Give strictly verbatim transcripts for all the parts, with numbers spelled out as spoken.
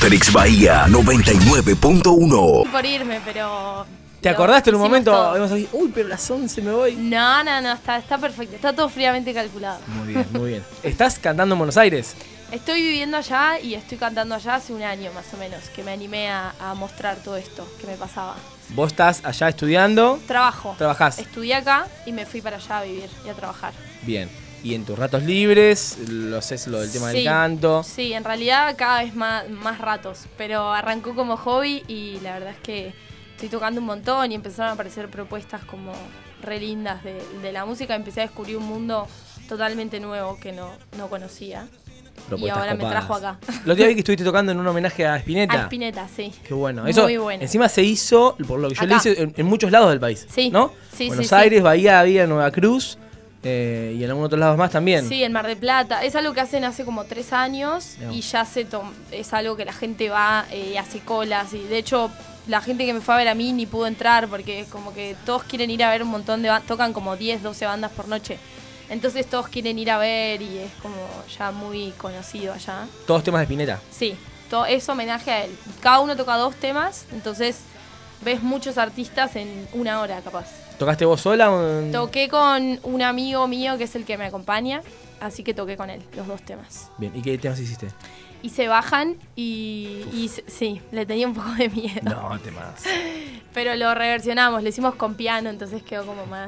Félix Bahía noventa y nueve punto uno. Por irme, pero... ¿Te acordaste en un momento? Todo. Uy, pero a las once me voy. No, no, no, está, está perfecto. Está todo fríamente calculado. Muy bien, muy bien. ¿Estás cantando en Buenos Aires? Estoy viviendo allá y estoy cantando allá hace un año más o menos, que me animé a, a mostrar todo esto que me pasaba. ¿Vos estás allá estudiando? Trabajo. ¿Trabajás? Estudié acá y me fui para allá a vivir y a trabajar. Bien. ¿Y en tus ratos libres lo haces lo del tema Sí, del canto? Sí, en realidad cada vez más, más ratos, pero arrancó como hobby y la verdad es que estoy tocando un montón y empezaron a aparecer propuestas como re lindas de, de la música. Empecé a descubrir un mundo totalmente nuevo que no, no conocía. Y ahora copadas. me trajo acá. Los días vi que estuviste tocando en un homenaje a Spinetta. A Spinetta, sí. Qué bueno. Eso, muy bueno. Encima se hizo, por lo que yo Acá. le hice, en, en muchos lados del país. Sí. ¿No? Sí, Buenos sí, Aires, sí. Bahía, había Nueva Cruz eh, y en algunos otros lados más también. Sí, en Mar del Plata. Es algo que hacen hace como tres años No. y ya se tom- es algo que la gente va y eh, hace colas. Y de hecho, la gente que me fue a ver a mí ni pudo entrar porque es como que todos quieren ir a ver un montón de bandas. Tocan como diez, doce bandas por noche. Entonces todos quieren ir a ver y es como ya muy conocido allá. Todos temas de Spinetta. Sí, todo es homenaje a él. Cada uno toca dos temas, entonces ves muchos artistas en una hora capaz. ¿Tocaste vos sola? o en- Toqué con un amigo mío que es el que me acompaña, así que toqué con él los dos temas. Bien, ¿y qué temas hiciste? Y se bajan y, y se- sí, le tenía un poco de miedo. No, temas. Pero lo reversionamos, lo hicimos con piano, entonces quedó como más,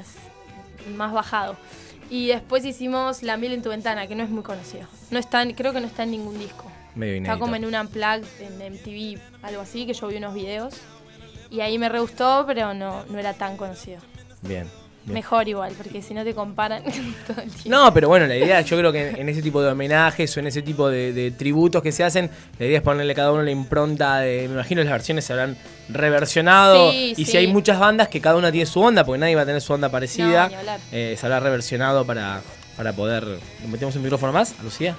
más bajado. Y después hicimos La miel en tu ventana, que no es muy conocido. No está, en- creo que no está en ningún disco. Medio inédito. Está como en un unplugged en M T V, algo así, que yo vi unos videos. Y ahí me re gustó, pero no, no era tan conocido. Bien. bien. Mejor igual, porque si no te comparan todo el tiempo. No, pero bueno, la idea, yo creo que en ese tipo de homenajes o en ese tipo de, de tributos que se hacen, la idea es ponerle a cada uno la impronta de. Me imagino las versiones se habrán reversionado. Sí, y sí. si hay muchas bandas que cada una tiene su onda, porque nadie va a tener su onda parecida, No, ni hablar. eh, se habrá reversionado para, para poder. ¿Le metemos un micrófono más a Lucía?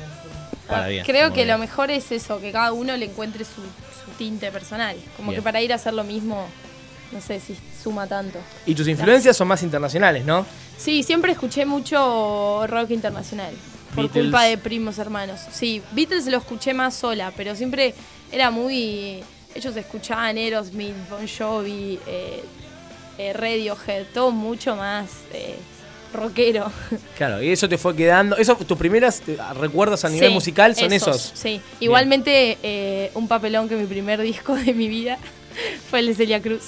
Para Ah, bien. creo muy que bien. lo mejor es eso, que cada uno le encuentre su, su tinte personal. Como Bien. que para ir a hacer lo mismo, no sé si suma tanto. Y tus influencias son más internacionales, ¿no? Sí, siempre escuché mucho rock internacional. Por Beatles. culpa de primos hermanos. Sí, Beatles lo escuché más sola, pero siempre era muy... Ellos escuchaban Aerosmith, Bon Jovi, eh, eh, Radiohead, todo mucho más eh, rockero. Claro, y eso te fue quedando. Eso, tus primeros eh, recuerdos a nivel Sí, musical son esos. Sí, igualmente eh, un papelón que mi primer disco de mi vida fue el de Celia Cruz.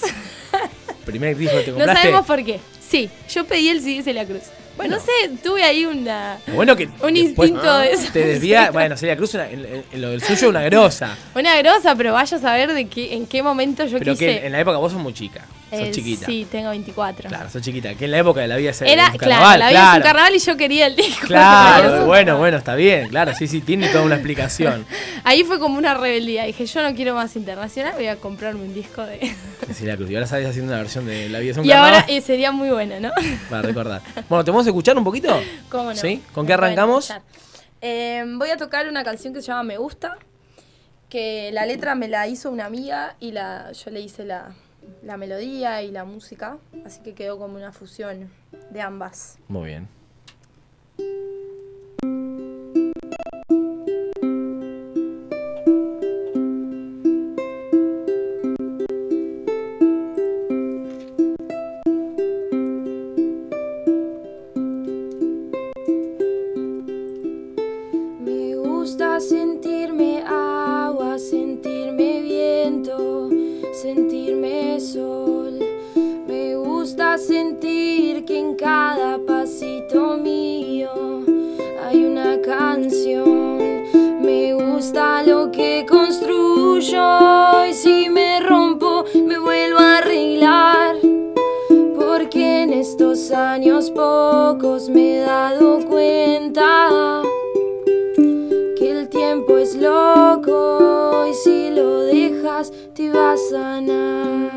Primer disco que te No compraste. sabemos por qué. Sí, yo pedí el C D de Celia Cruz. Bueno. No sé, tuve ahí una, Bueno, que un después instinto de eso. te desvía. Bueno, Celia Cruz, una- en, en- en lo del suyo, una grosa. Una grosa, pero vaya a saber de qué, en qué momento yo Pero quise. que en la época vos sos muy chica. Sos Eh, chiquita. Sí, tengo veinticuatro. Claro, sos chiquita. Que en la época de la vida se Era, un claro, carnaval, la vida es un claro. carnaval y yo quería el disco. Claro, Pero- bueno, bueno, está bien. Claro, sí, sí, tiene toda una explicación. Ahí fue como una rebeldía. Dije, yo no quiero más internacional, voy a comprarme un disco de. De Celia Cruz. Y ahora sabes haciendo una versión de La vida es un Y carnaval. ahora eh, sería muy bueno, ¿no? Para recordar. Bueno, ¿te vamos a escuchar un poquito? ¿Cómo no? ¿Sí? ¿Con Me qué pueden arrancamos? escuchar. Eh, voy a tocar una canción que se llama Me Gusta, que la letra me la hizo una amiga y la, yo le hice la, la melodía y la música, así que quedó como una fusión de ambas. Muy bien. Me gusta sentirme agua, sentirme viento, sentirme sol. Me gusta sentir que en cada pasito mío hay una canción. Me gusta lo que construyo y si me rompo me vuelvo a arreglar. Porque en estos años pocos me he dado cuenta que el tiempo es loco y si lo dejas te va a sanar.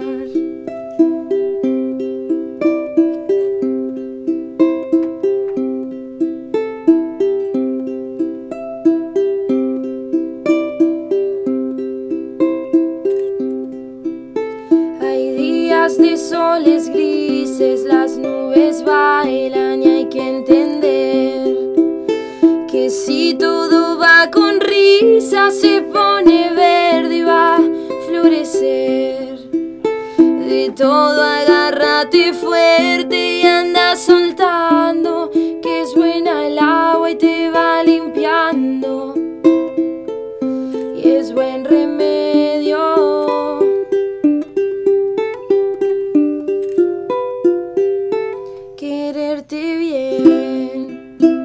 Hay días de soles grises, las nubes bailan y hay que entender que si todo va con risa se pone verde. agárrate fuerte y anda soltando, que es buena el agua y te va limpiando, y es buen remedio. Quererte bien.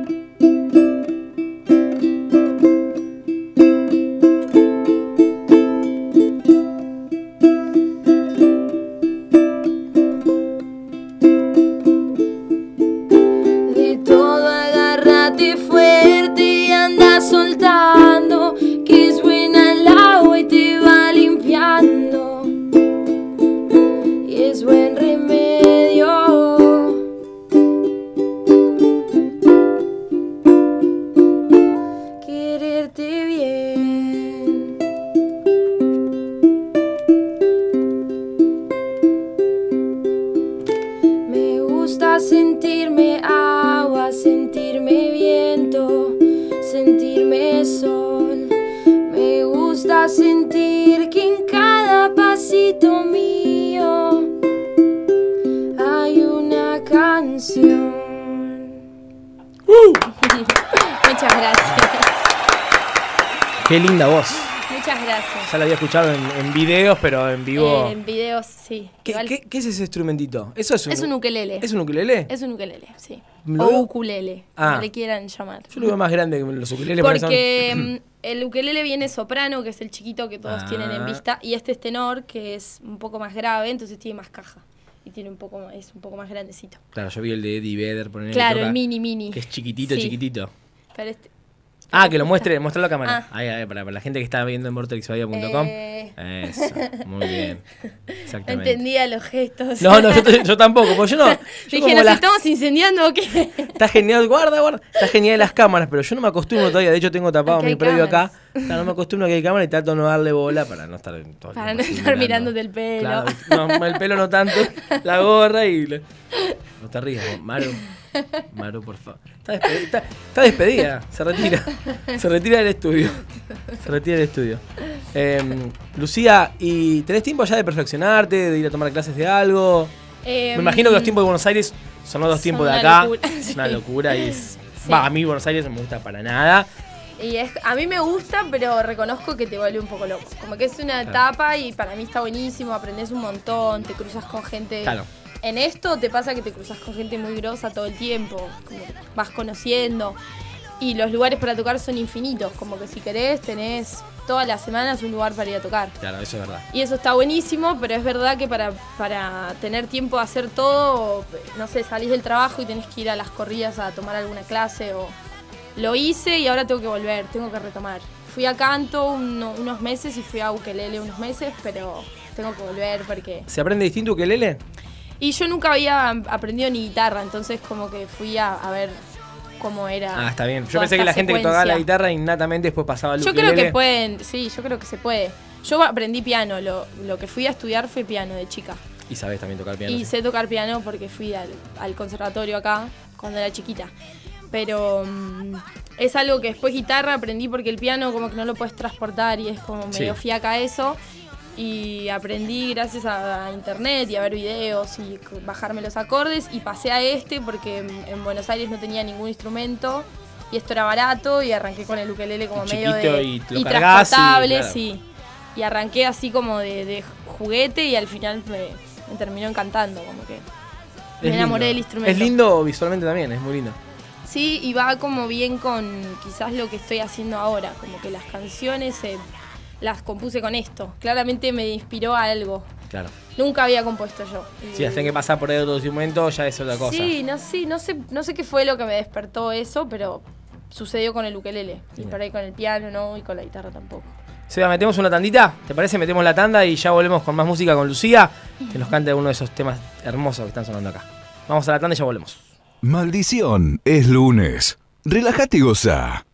De todo agárrate fuerte y anda soltando, que es buena el agua y te va limpiando, y es buen remedio. Quererte bien. Me gusta sentirme agua, sentirme viento, sentirme sol. Me gusta sentir que en cada pasito mío hay una canción. Uh. Muchas gracias. Qué linda voz. Muchas gracias. Ya la había escuchado en, en videos, pero en vivo. Eh, en videos, sí. ¿Qué, Igual- qué, qué es ese instrumentito? Eso es un, Es un ukelele. ¿Es un ukelele? Es un ukelele, sí. Lo O veo- ukulele, Ah. como le quieran llamar. Yo lo veo más grande que los ukeleles. porque Porque son- mm, el ukelele viene soprano, que es el chiquito que todos Ah. tienen en vista, y este es tenor, que es un poco más grave, entonces tiene más caja. Y tiene un poco más- es un poco más grandecito. Claro, yo vi el de Eddie Vedder, poner Claro, el mini mini. Que es chiquitito, Sí. chiquitito. Pero este, Ah, que lo muestre, muestra la cámara. Ah. Ahí, ahí, para, para la gente que está viendo en vortex bahía punto com. Eh. Eso, muy bien. no Exactamente. entendía los gestos. No, no, yo, t- yo tampoco, porque yo no. Yo Dije, como ¿nos las- estamos incendiando o qué? Está genial, guarda, guarda. Está genial las cámaras, pero yo no me acostumbro todavía. De hecho, tengo tapado Aquí mi hay predio cámaras. acá. Claro, no me acostumbro a que hay cámara y trato de no darle bola para no estar todo el Para tiempo no así estar mirando. mirándote el pelo. Claro, no, el pelo no tanto, la gorra y... le- No te rías, Maru. Maru, por favor. Está despedida, está, está despedida, se retira. Se retira del estudio. Se retira del estudio. Eh, Lucía, ¿y tenés tiempo ya de perfeccionarte, de ir a tomar clases de algo? Eh, Me imagino que los tiempos de Buenos Aires son los dos son tiempos de una acá. locura, Es sí. una locura y es... Sí. Va, a mí Buenos Aires no me gusta para nada. Y es, a mí me gusta, pero reconozco que te vuelve un poco loco. Como que es una Claro. etapa y para mí está buenísimo, aprendes un montón, te cruzas con gente. Claro. En esto te pasa que te cruzas con gente muy grosa todo el tiempo, como que vas conociendo. Y los lugares para tocar son infinitos, como que si querés tenés todas las semanas un lugar para ir a tocar. Claro, eso es verdad. Y eso está buenísimo, pero es verdad que para, para tener tiempo de hacer todo, no sé, salís del trabajo y tenés que ir a las corridas a tomar alguna clase o... Lo hice y ahora tengo que volver, tengo que retomar. Fui a canto uno- unos meses y fui a ukelele unos meses, pero tengo que volver porque... ¿Se aprende distinto ukelele? Y yo nunca había aprendido ni guitarra, entonces como que fui a, a ver cómo era. Ah, está bien. Yo toda pensé que esta la gente que tocaba la secuencia. guitarra innatamente después pasaba al Yo ukelele. creo que pueden, sí, yo creo que se puede. Yo aprendí piano, lo, lo que fui a estudiar fue piano de chica. Y sabes también tocar piano. Y sí. sé tocar piano porque fui al, al conservatorio acá cuando era chiquita. Pero mm, es algo que después guitarra aprendí porque el piano como que no lo puedes transportar y es como medio Sí. fiaca eso. Y aprendí gracias a, a internet y a ver videos y c- bajarme los acordes y pasé a este porque en, en Buenos Aires no tenía ningún instrumento y esto era barato y arranqué con el ukelele como Y medio chiquito de y lo y cargás y, transportable, claro. sí. Y arranqué así como de, de juguete y al final me, me terminó encantando, como que me Es enamoré lindo. del instrumento. Es lindo visualmente también, es muy lindo. Sí, y va como bien con quizás lo que estoy haciendo ahora, como que las canciones eh, las compuse con esto. Claramente me inspiró a algo. Claro. Nunca había compuesto yo. Y- Si las tenés que pasar por ahí otro instrumento, ya es otra cosa. Sí, no, sí, no sé, no sé qué fue lo que me despertó eso, pero sucedió con el ukelele. Y Bien. por ahí con el piano, no, y con la guitarra tampoco. Seba, ¿metemos una tandita? ¿Te parece? Metemos la tanda y ya volvemos con más música con Lucía, que nos cante uno de esos temas hermosos que están sonando acá. Vamos a la tanda y ya volvemos. Maldición, es lunes. Relájate y goza.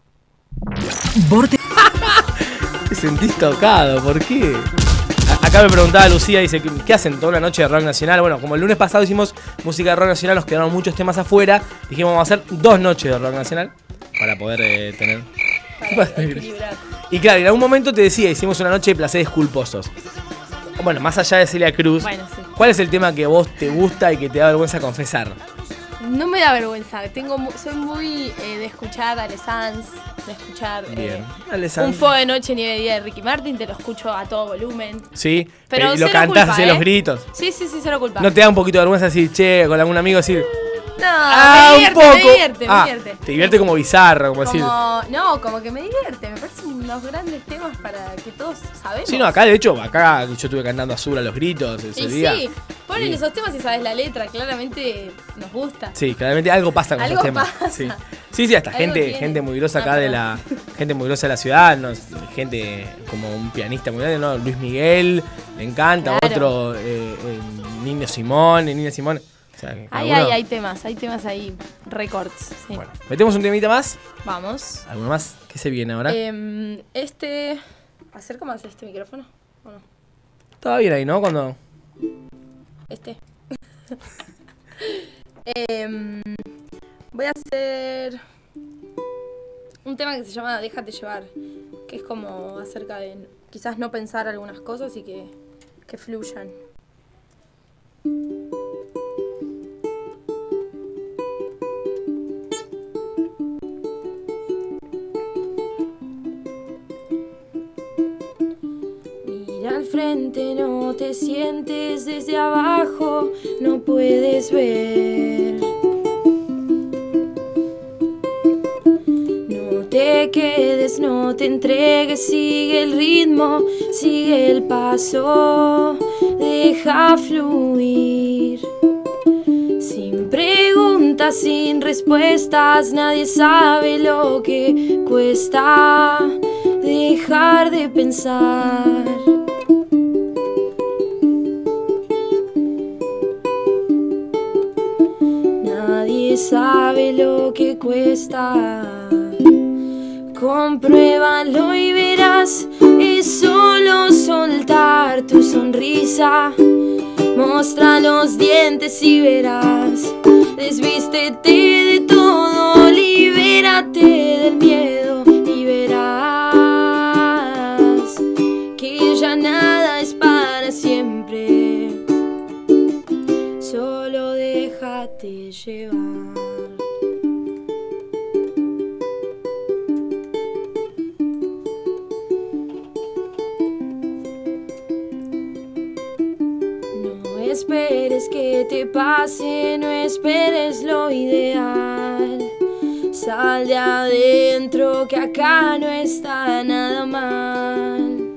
Te sentís tocado, ¿por qué? A- Acá me preguntaba Lucía, dice, ¿qué- ¿qué hacen toda una noche de rock nacional? Bueno, como el lunes pasado hicimos música de rock nacional, nos quedaron muchos temas afuera. Dijimos, vamos a hacer dos noches de rock nacional para poder eh, tener... ¿Qué pasa? Para equilibrar. Y claro, en algún momento te decía, hicimos una noche de placeres culposos. Bueno, más allá de Celia Cruz, Bueno, sí. ¿cuál es el tema que a vos te gusta y que te da vergüenza confesar? No me da vergüenza. Tengo, mu- soy muy eh, de escuchar a Ale Sanz, de escuchar eh, Bien. Alessandro. Un fuego de noche, nieve de día de Ricky Martin. Te lo escucho a todo volumen. Sí, Pero eh, lo cero cantás culpa, así a ¿eh? los gritos. Sí, sí, sí, cero culpa. ¿No te da un poquito de vergüenza decir, che, con algún amigo decir, No, ah, me un divierte, poco? me divierte, Ah, me divierte. te divierte como bizarro, como, decir. Como, no, como que me divierte. Me parecen unos grandes temas para que todos sabemos. Sí, no, acá de hecho, acá yo estuve cantando Azul a los gritos ese Y día. sí, ponen Sí. esos temas y sabes la letra. Claramente nos gusta. Sí, claramente algo pasa con Algo esos temas. pasa. Sí, sí, sí, hasta Algo gente, tiene. gente muy grosa Ah, acá de perdón. la. Gente muy grosa de la ciudad, no, gente como un pianista muy grande, ¿no? Luis Miguel, le encanta, Claro. otro, eh, eh, Nino Simón, Nina Simón. O sea, que cada Hay, uno- hay, hay temas, hay temas ahí, records. Sí. Bueno, metemos un temita más. Vamos. ¿Alguno más? ¿Qué se viene ahora? Em, este. ¿Acerca más este micrófono? ¿O no? Estaba bien ahí, ¿no? Cuando. Este. Em, voy a hacer un tema que se llama Déjate llevar, que es como acerca de quizás no pensar algunas cosas y que, que fluyan. Mira al frente, no te sientes desde abajo, no puedes ver. No te quedes, no te entregues, sigue el ritmo, sigue el paso, deja fluir. Sin preguntas, sin respuestas, nadie sabe lo que cuesta dejar de pensar. Nadie sabe lo que cuesta. Compruébalo y verás, es solo soltar tu sonrisa. Mostra los dientes y verás, desvístete de todo, libérate del miedo y verás que ya nada es para siempre. Solo déjate llevar. No esperes que te pase, no esperes lo ideal. Sal de adentro que acá no está nada mal.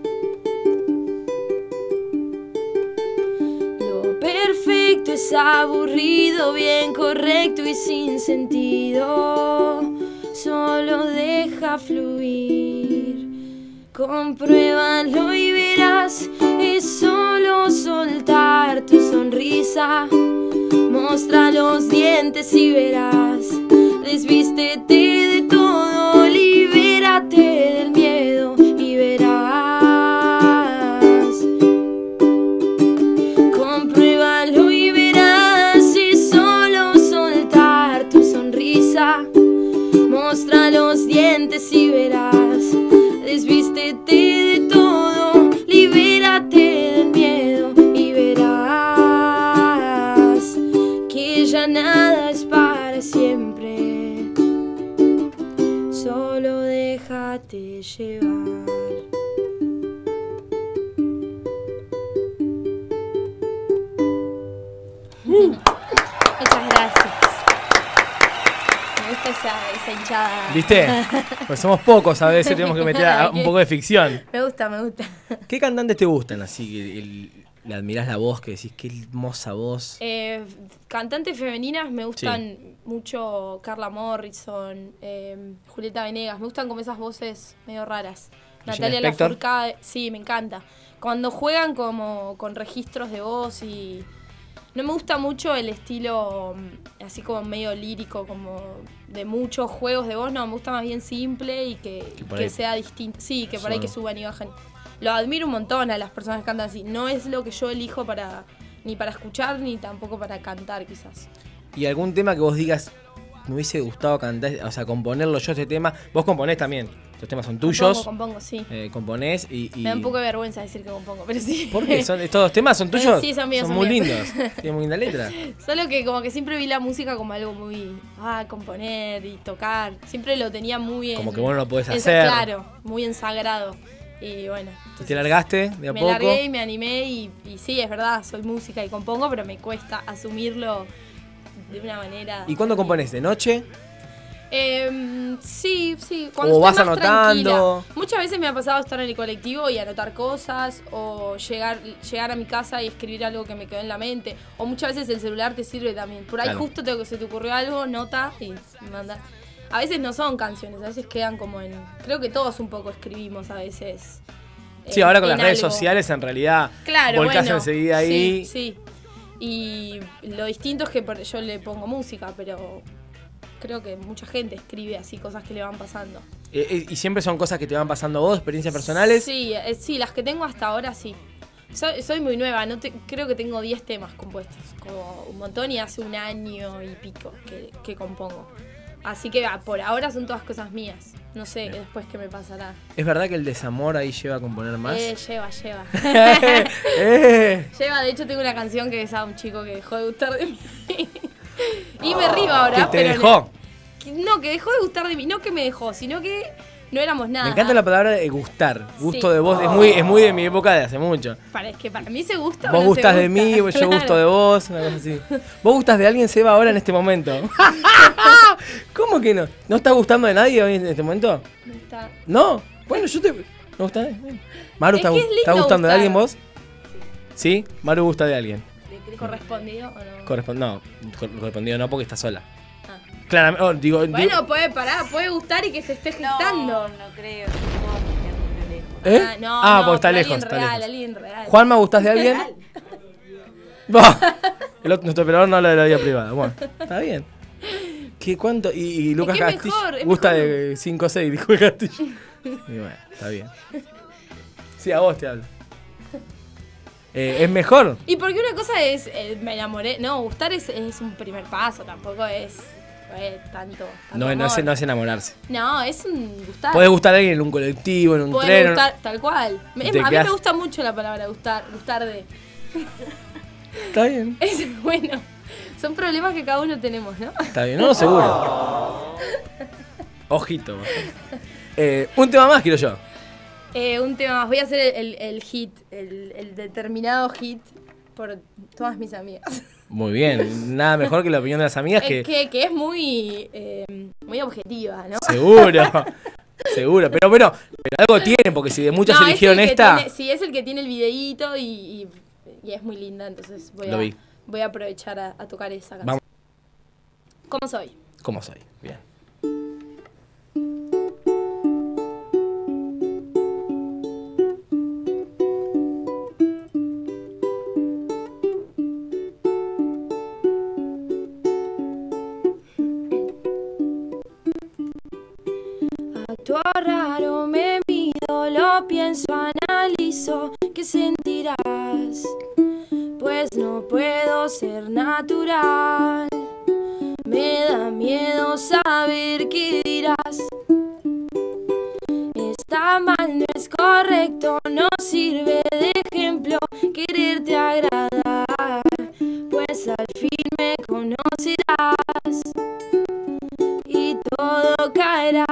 Lo perfecto es aburrido, bien correcto y sin sentido. Solo deja fluir. Compruébalo y verás, es solo soltar tu sonrisa. Mostra los dientes y verás, desvístete de todo, libérate del miedo y verás. Compruébalo y verás, es solo soltar tu sonrisa. Mostra los dientes y verás, desvístete de todo, libérate del miedo y verás que ya nada es para siempre. Solo déjate llevar. Muchas gracias. Me gusta esa, esa hinchada. ¿Viste? Pues somos pocos, a veces tenemos que meter a- un poco de ficción. Me gusta, me gusta. ¿Qué cantantes te gustan así? Que el- le admirás la voz, que decís, qué hermosa voz. Eh, cantantes femeninas me gustan mucho Carla Morrison, eh, Julieta Venegas. Me gustan como esas voces medio raras. Regina Natalia Spektor. Lafourcade, sí, me encanta. Cuando juegan como con registros de voz y... No me gusta mucho el estilo mm, así como medio lírico, como de muchos juegos de voz. No, me gusta más bien simple y que, Que por que ahí sea distinto. Sí, que por ahí son- que suban y bajen. Lo admiro un montón a las personas que cantan así. No es lo que yo elijo para ni para escuchar ni tampoco para cantar quizás. ¿Y algún tema que vos digas, me hubiese gustado cantar, o sea, componerlo yo este tema? Vos componés también. Estos temas son tuyos. Compongo, compongo, sí. Eh, componés y, y... Me da un poco de vergüenza decir que compongo, pero sí. ¿Por qué? ¿Son, ¿Estos temas son tuyos? Sí, son míos. Son, son muy míos. lindos. Tienen muy linda letra. Solo que como que siempre vi la música como algo muy... Ah, componer y tocar. Siempre lo tenía muy en... Como que vos no lo podés en- hacer. Claro, muy ensagrado. Y bueno. entonces ¿Te largaste de a me poco? largué y me animé y, y sí, es verdad, soy música y compongo, pero me cuesta asumirlo de una manera... ¿Y cuándo componés? ¿De noche? Eh, sí, sí. Cuando O estoy vas más anotando. tranquila. Muchas veces me ha pasado estar en el colectivo y anotar cosas, o llegar, llegar a mi casa y escribir algo que me quedó en la mente. O muchas veces el celular te sirve también. Por ahí Claro. justo te, se te ocurrió algo, nota y manda. A veces no son canciones, a veces quedan como en... Creo que todos un poco escribimos a veces. Sí, eh, ahora con en las redes algo. sociales en realidad Claro, volcás bueno, enseguida ahí. Sí, sí. Y lo distinto es que por- yo le pongo música, pero creo que mucha gente escribe así cosas que le van pasando. Eh, eh, ¿Y siempre son cosas que te van pasando a vos, experiencias personales? Sí, eh, sí, las que tengo hasta ahora sí. Soy, soy muy nueva, no te- creo que tengo diez temas compuestos, como un montón, y hace un año y pico que, que compongo. Así que ah, por ahora son todas cosas mías. No sé después qué me pasará. ¿Es verdad que el desamor ahí lleva a componer más? Eh, lleva, lleva. eh. Lleva, de hecho tengo una canción que es a un chico que dejó de gustar de mí. Y me río ahora. ¿Que te pero dejó? que- No, que dejó de gustar de mí. No que me dejó, sino que no éramos nada. Me encanta la palabra de gustar. Gusto Sí. de vos. Es muy, es muy de mi época de hace mucho. Para, es que para mí se gusta. o Vos no se gustás de gusta. mí, yo Claro. gusto de vos, una cosa así. ¿Vos gustás de alguien, Seba, ahora en este momento? ¿Cómo que no? ¿No estás gustando de nadie hoy en este momento? No está. ¿No? Bueno, yo te... ¿No gustás? Bien. Maru, Es ¿estás que es lindo ¿estás gustando de gustar. alguien vos? ¿Sí? Maru gusta de alguien. ¿Correspondido o no? Correspon- no, cor- correspondido no porque está sola. Ah. Claramente, oh, digo, digo- Bueno, puede parar, puede gustar y que se esté gestando. No, no creo. No, porque muy lejos. ¿Eh? Ah, no, Ah, no, porque está pero lejos, alguien está real, lejos. alguien real. Juanma, ¿gustás de alguien? Bah, el otro, nuestro operador no habla de la vida privada. Bueno, está bien. ¿Qué, cuánto? Y, y Lucas que es Castillo mejor, es gusta mejor. de cinco o seis, dijo el Castillo. Y bueno, está bien. Sí, a vos te hablo. Eh, ¿Es mejor? Y porque una cosa es, eh, me enamoré, no, gustar es, es un primer paso, tampoco es eh, tanto, tanto No, no, es, amor. no es enamorarse. No, es un gustar. Podés gustar a alguien en un colectivo, en un Podés tren. gustar, tal cual. Me- es Te más, a mí quedás- me gusta mucho la palabra gustar, gustar de... Está bien, Es bueno, son problemas que cada uno tenemos, ¿no? está bien. No, no, seguro. Ojito. Eh, un tema más quiero yo. Eh, un tema más, voy a hacer el, el- el hit, el, el determinado hit por todas mis amigas. Muy bien. Nada mejor que la opinión de las amigas que... Es que, que es muy, eh, muy objetiva, ¿no? Seguro. Seguro. Pero bueno, pero algo tiene, porque si de muchas No, es eligieron el que esta... tiene- sí, es el que tiene el videíto y, y- y es muy linda, entonces voy, Lo a, vi. voy a aprovechar a, a tocar esa canción. Vamos. ¿Cómo soy? ¿Cómo soy? Bien. Actúo raro, me mido, lo pienso, analizo, ¿qué sentirás? Pues no puedo ser natural. Me da miedo saber qué dirás. Está mal, no es correcto, no sirve de ejemplo quererte agradar. Pues al fin me conocerás y todo caerá.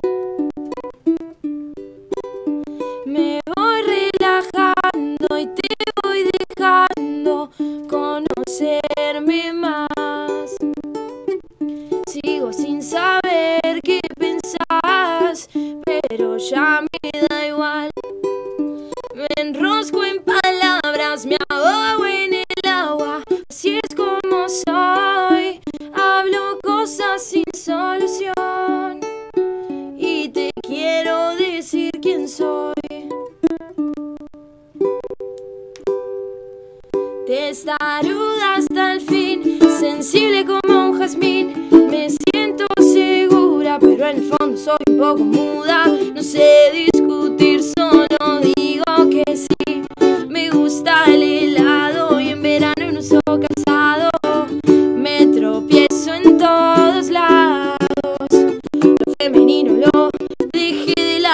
Me voy relajando y te voy dejando conocerme más. Sigo sin saber qué pensás, pero ya me da igual. Me enrosco en palabras, me ahogo en el agua. Así es como soy, hablo cosas sin solución. Y te quiero decir quién soy. Testaruda hasta el fin, sensible como un jazmín. Me siento segura, pero en el fondo soy un poco muda. No sé discutir, solo digo que sí. Me gusta el helado y en verano no uso calzado. Me tropiezo en todos lados. Lo femenino lo dejé de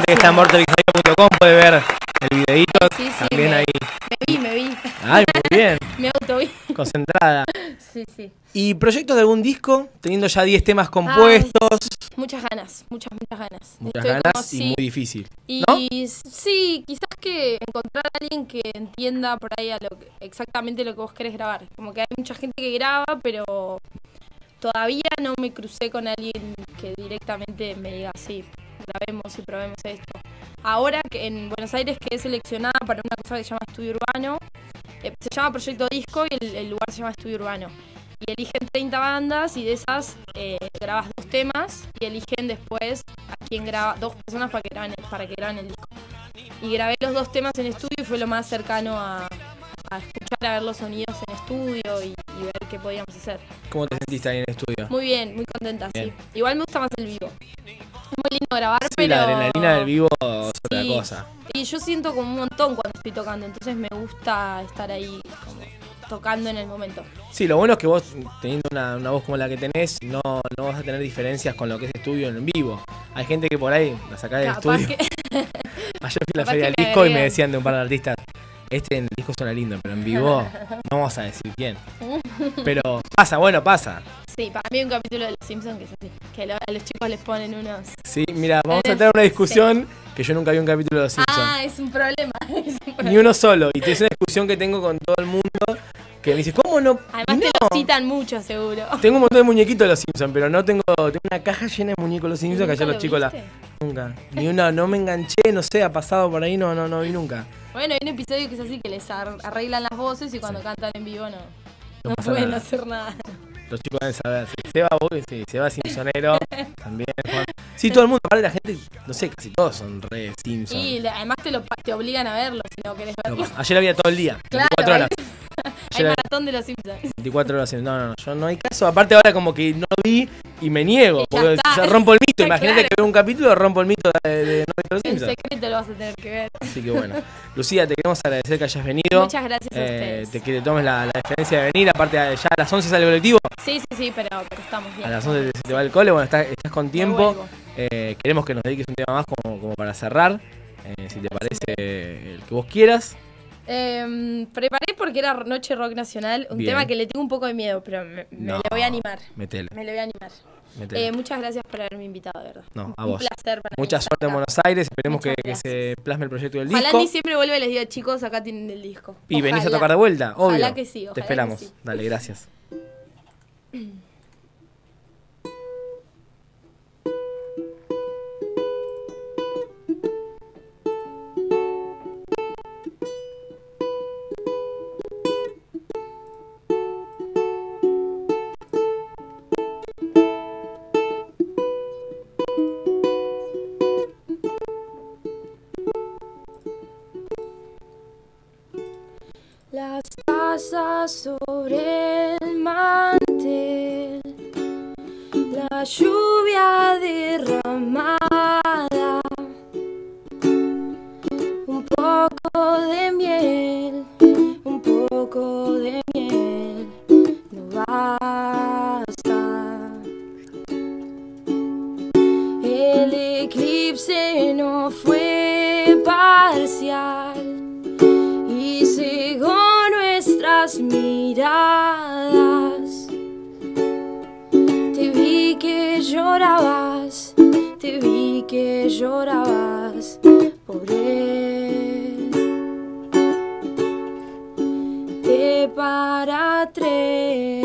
que está en mortal ingeniería punto com, puede ver el videíto. Sí, sí, también me, ahí. Me vi, me vi. Ay, muy bien. Me auto vi. Concentrada. Sí, sí. ¿Y proyectos de algún disco? Teniendo ya diez temas compuestos. Ay, muchas ganas, muchas, muchas ganas. Muchas Estoy ganas como, y sí, muy difícil. Y ¿No? sí, quizás que encontrar a alguien que entienda por ahí a lo que- exactamente lo que vos querés grabar. Como que hay mucha gente que graba, pero todavía no me crucé con alguien que directamente me diga, sí, grabemos y probemos esto. Ahora que en Buenos Aires quedé seleccionada para una cosa que se llama Estudio Urbano, eh, se llama Proyecto Disco y el, el lugar se llama Estudio Urbano. Y eligen treinta bandas y de esas eh, grabas dos temas y eligen después a quién graba, dos personas para que graben, para que graben el disco. Y grabé los dos temas en estudio y fue lo más cercano a, a escuchar, a ver los sonidos en estudio y, y ver qué podíamos hacer. ¿Cómo te sentiste ahí en el estudio? Muy bien, muy contenta, Bien. sí. Igual me gusta más el vivo. Es muy lindo grabar, Sí, pero... la adrenalina del vivo es otra Sí. cosa. Y yo siento como un montón cuando estoy tocando, entonces me gusta estar ahí como tocando en el momento. Sí, lo bueno es que vos, teniendo una, una voz como la que tenés, no, no vas a tener diferencias con lo que es estudio en vivo. Hay gente que por ahí la sacás del Capaz estudio. que... Ayer fui a la capaz feria que del me disco y me agregan. decían de un par de artistas, este en el disco suena lindo, pero en vivo no vamos a decir quién. Pero pasa, bueno, pasa. Sí, para mí hay un capítulo de Los Simpsons que es así, que lo- a los chicos les ponen unos... Sí, mira, vamos a Eres- tener una discusión que yo nunca vi un capítulo de Los Simpsons. Ah, es un problema. es un problema. Ni uno solo. Y es una discusión que tengo con todo el mundo que me dice, ¿cómo no? Además te No. lo citan mucho, seguro. Tengo un montón de muñequitos de Los Simpsons, pero no tengo, tengo una caja llena de muñecos de Los Simpsons que ¿Nunca ayer los lo chicos la... viste? Nunca. Ni una, no me enganché, no sé, ha pasado por ahí, no, no, no vi nunca. Bueno, hay un episodio que es así, que les ar- arreglan las voces y cuando Sí. cantan en vivo no, No no pasa pueden nada. hacer nada. Los chicos deben saber. Sí, Seba, vos, sí, Seba Simpsonero, también. Juan. Sí, todo el mundo, aparte la gente, no sé, casi todos son re Simpsons. Y le- además te, lo, pa- te obligan a verlo si no querés No verlo. pasa. Ayer había todo el día, Claro, veinticuatro horas. hay, hay Ayer había maratón de Los Simpsons. veinticuatro horas. No, no, no, yo no hay caso. Aparte ahora como que no vi y me niego, Y ya porque está. ya rompo el mito. Imagínate Claro. que veo un capítulo, rompo el mito de, de no ver Los En Simpsons. secreto lo vas a tener que ver. Así que bueno. Lucía, te queremos agradecer que hayas venido. Muchas gracias a Eh, ustedes. te, que te tomes la, la diferencia de venir. Aparte, ya a las once sale el colectivo. Sí, sí, sí, pero, pero estamos bien. A las once se te va el cole. Bueno, estás, estás con tiempo. vuelvo. Eh, queremos que nos dediques un tema más como, como para cerrar. Eh, si te parece eh, el que vos quieras. Eh, preparé porque era Noche Rock Nacional, un Bien. tema que le tengo un poco de miedo, pero me, me No, lo voy a animar. Metele, Me lo voy a animar. metele. Eh, muchas gracias por haberme invitado, de verdad. No, Un- a un vos. placer para Mucha mí suerte en estar acá. Buenos Aires. Esperemos que, Muchas que se gracias. plasme el proyecto del Ojalá disco. en diciembre vuelva y les diga, chicos, acá tienen el disco. Y venís a Ojalá. tocar de vuelta, obvio. Ojalá que sí, ojalá Te que esperamos. sí. Dale, gracias. Las tazas sobre el mantel, la lluvia derramada, un poco de miel, un poco de miel, no basta. El eclipse no fue parcial y cegó nuestras miradas. Te vi que llorabas, te vi que llorabas por él. De para tres.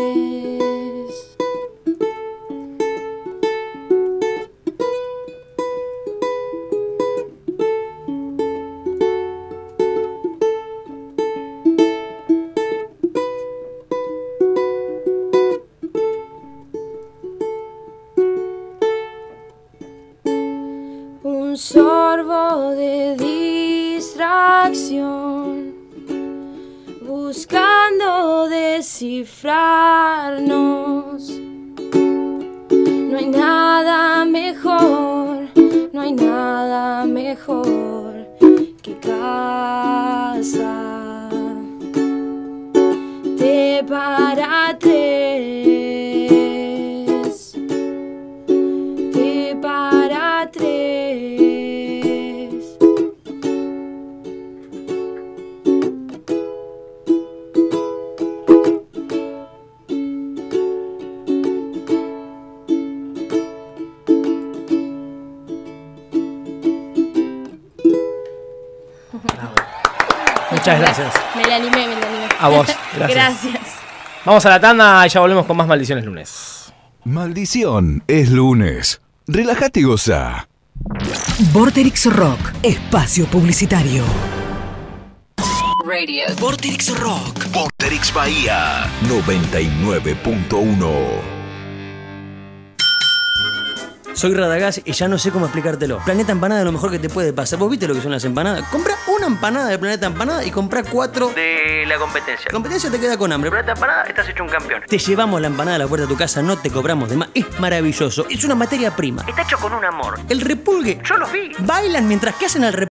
Un sorbo de distracción, buscando descifrarnos. No hay nada mejor, no hay nada mejor que casa. De para tres, de para tres. Muchas gracias. Me la animé, me la animé. A vos, gracias. Gracias. Vamos a la tanda y ya volvemos con más Maldiciones Lunes. Maldición es lunes. Relájate y goza. Vorterix Rock, espacio publicitario. Radio. Vorterix Rock. Vorterix Bahía noventa y nueve punto uno. Soy Radagast y ya no sé cómo explicártelo. Planeta Empanada es lo mejor que te puede pasar. ¿Vos viste lo que son las empanadas? Compra una empanada de Planeta Empanada y compra cuatro de la competencia. La competencia te queda con hambre. Planeta Empanada, estás hecho un campeón. Te llevamos la empanada a la puerta de tu casa, no te cobramos de más. Es maravilloso. Es una materia prima. Está hecho con un amor. El repulgue, yo los vi. Bailan mientras que hacen el repulgue.